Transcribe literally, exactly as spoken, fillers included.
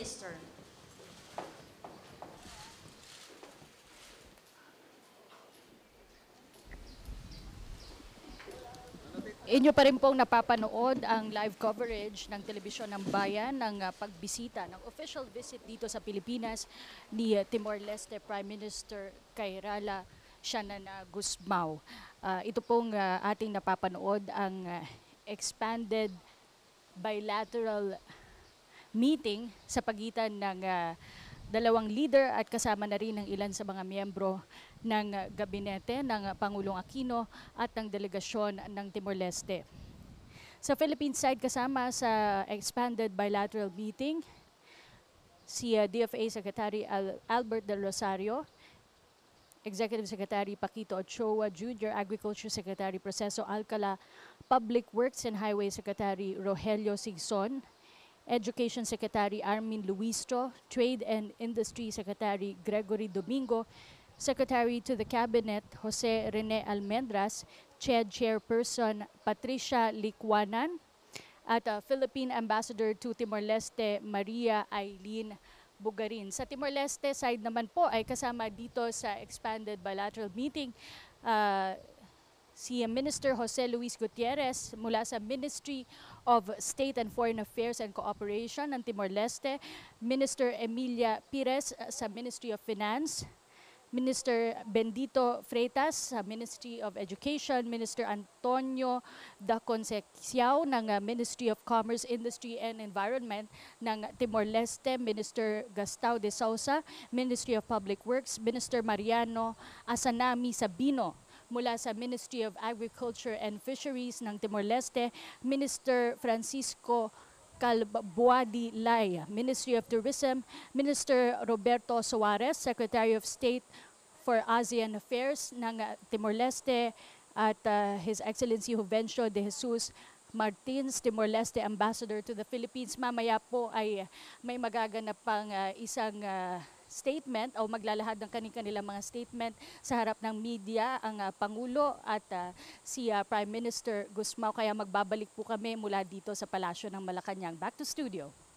Minister. Inyo pa rin pong napapanood ang live coverage ng Telebisyon ng Bayan ng uh, pagbisita, ng official visit dito sa Pilipinas ni uh, Timor-Leste Prime Minister Kairala Sianana Gusmao. Uh, ito pong uh, ating napapanood ang uh, expanded bilateral meeting sa pagitan ng uh, dalawang leader at kasama na rin ng ilan sa mga miyembro ng uh, gabinete ng uh, Pangulong Aquino at ng delegasyon ng Timor-Leste. Sa Philippine side kasama sa expanded bilateral meeting, si uh, D F A Secretary Al Albert Del Rosario, Executive Secretary Paquito Ochoa Junior, Agriculture Secretary Proceso Alcala, Public Works and Highway Secretary Rogelio Sigson, Education Secretary Armin Luistro, Trade and Industry Secretary Gregory Domingo, Secretary to the Cabinet Jose Rene Almendras, C H E D Chairperson Patricia Licuanan, at uh, Philippine Ambassador to Timor-Leste Maria Eileen Bugarin. Sa Timor-Leste side naman po ay kasama dito sa expanded bilateral meeting uh, si Minister Jose Luis Gutierrez mula sa Ministry of State and Foreign Affairs and Cooperation ng Timor-Leste, Minister Emilia Pires sa Ministry of Finance, Minister Bendito Freitas sa Ministry of Education, Minister Antonio Da Concepcion ng Ministry of Commerce, Industry and Environment ng Timor-Leste, Minister Gastao de Sousa, Ministry of Public Works, Minister Mariano Asanami Sabino mula sa Ministry of Agriculture and Fisheries ng Timor-Leste, Minister Francisco Calbuadi Lai, Ministry of Tourism, Minister Roberto Soares, Secretary of State for ASEAN Affairs ng Timor-Leste, at uh, His Excellency Juvencio de Jesus Martins, Timor-Leste Ambassador to the Philippines. Mamaya po ay may magaganap pang uh, isang uh, statement o maglalahad ng kanilang mga statement sa harap ng media ang uh, Pangulo at uh, si uh, Prime Minister Gusmao. Kaya magbabalik po kami mula dito sa Palasyo ng Malacanang. Back to studio.